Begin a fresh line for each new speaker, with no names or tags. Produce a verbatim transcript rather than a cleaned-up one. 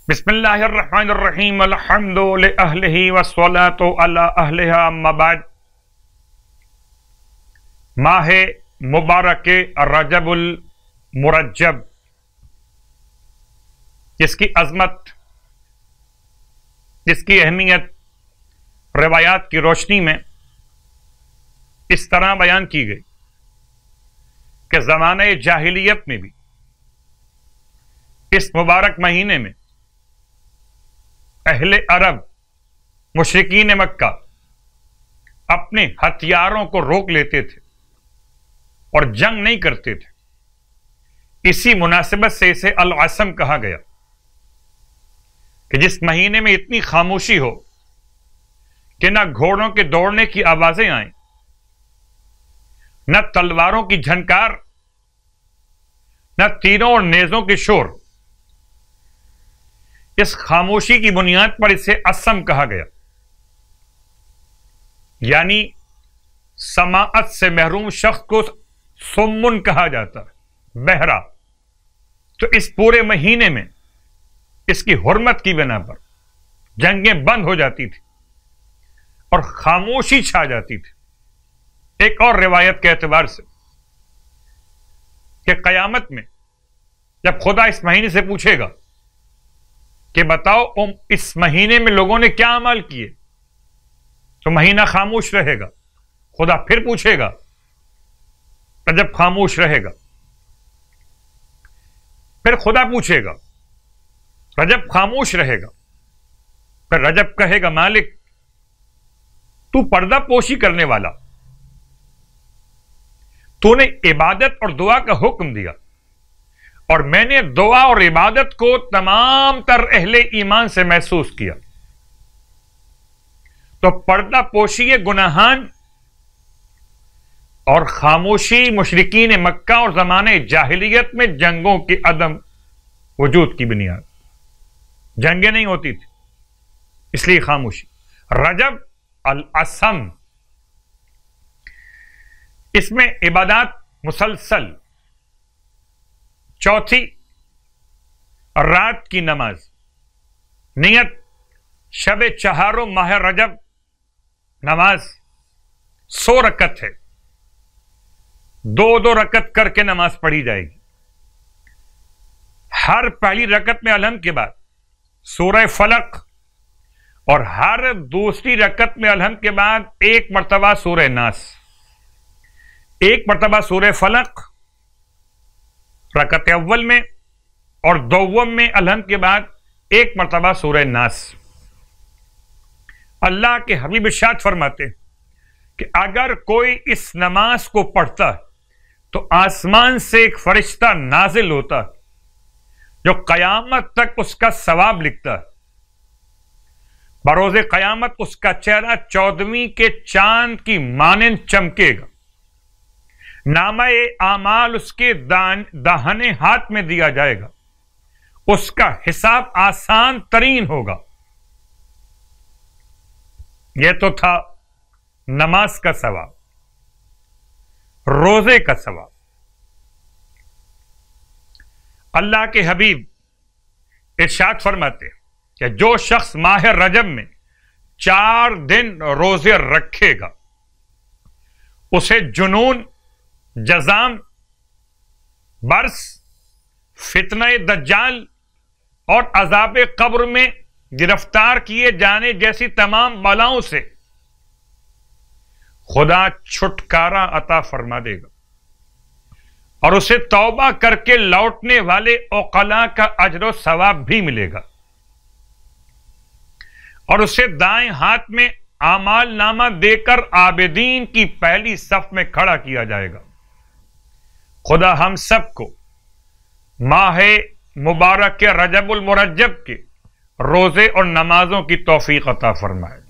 बिस्मिल्लाहिर्रहमानिर्रहीम अल्हम्दु लिअहलिही वस्सलातु अला अहलिहा अम्मा बाद। माह मुबारक रजबुल मुरज्जब, जिसकी अजमत, जिसकी अहमियत रिवायात की रोशनी में इस तरह बयान की गई कि ज़माने जाहिलियत में भी इस मुबारक महीने में अहले अरब मुशरिकीन मक्का अपने हथियारों को रोक लेते थे और जंग नहीं करते थे। इसी मुनासिबत से इसे अल असम कहा गया कि जिस महीने में इतनी खामोशी हो कि न घोड़ों के दौड़ने की आवाजें आए, न तलवारों की झनकार, न तीरों और नेजों के शोर। इस खामोशी की बुनियाद पर इसे असम कहा गया, यानी समाअत से महरूम शख्स को सुम्मुन कहा जाता है, बहरा। तो इस पूरे महीने में इसकी हुर्मत की बिना पर जंगें बंद हो जाती थी और खामोशी छा जाती थी। एक और रिवायत के एतबार से कि कयामत में जब खुदा इस महीने से पूछेगा कि बताओ इस महीने में लोगों ने क्या अमल किए, तो महीना खामोश रहेगा। खुदा फिर पूछेगा, रजब खामोश रहेगा। फिर खुदा पूछेगा, रजब खामोश रहेगा। फिर रजब कहेगा, मालिक तू पर्दा पोशी करने वाला, तूने इबादत और दुआ का हुक्म दिया और मैंने दुआ और इबादत को तमाम तर अहले ईमान से महसूस किया। तो पर्दा पोशी गुनाहान और खामोशी मुशरिकीन मक्का और जमाने जाहिलियत में जंगों के अदम वजूद की बुनियाद। जंगें नहीं होती थी, इसलिए खामोशी। रजब अल असम, इसमें इबादत मुसलसल। चौथी रात की नमाज, नियत शब चहारो माह रजब नमाज सौ रकत है। दो दो रकत करके नमाज पढ़ी जाएगी। हर पहली रकत में अलहम के बाद सूरह फलक और हर दूसरी रकत में अलहम के बाद एक मर्तबा सूरह नास। एक मर्तबा सूरह फलक रकत अव्वल में और दोवम में अलहम के बाद एक मर्तबा सूरह नास। अल्लाह के हबीब इरशाद फरमाते हैं कि अगर कोई इस नमाज को पढ़ता है तो आसमान से एक फरिश्ता नाजिल होता है जो कयामत तक उसका सवाब लिखता है। बरोज़े कयामत उसका चेहरा चौदहवीं के चांद की मानंद चमकेगा। नामे आमाल उसके दान दाहने हाथ में दिया जाएगा। उसका हिसाब आसान तरीन होगा। यह तो था नमाज का सवाब, रोजे का सवाब। अल्लाह के हबीब इरशाद फरमाते कि जो शख्स माह रजब में चार दिन रोजे रखेगा उसे जुनून, जजाम, बर्स, फितने दज्जाल और अजाब कब्र में गिरफ्तार किए जाने जैसी तमाम बलाओं से खुदा छुटकारा अता फरमा देगा और उसे तौबा करके लौटने वाले औकला का अजर सवाब भी मिलेगा और उसे दाएं हाथ में आमाल नामा देकर आबिदीन की पहली सफ में खड़ा किया जाएगा। खुदा हम सबको माह मुबारक के रजबुल मुरज्जब के रोजे और नमाजों की तौफीक अता फरमाए।